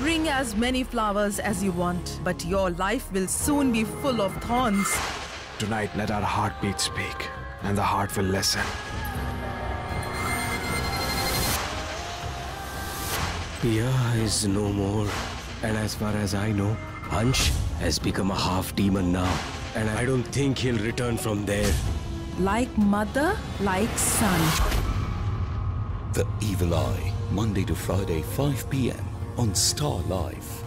Bring as many flowers as you want, but your life will soon be full of thorns. Tonight, let our heartbeat speak, and the heart will listen. Piya is no more. And as far as I know, Ansh has become a half-demon now. And I don't think he'll return from there. Like mother, like son. The Evil Eye, Monday to Friday, 5 p.m. on Star Live.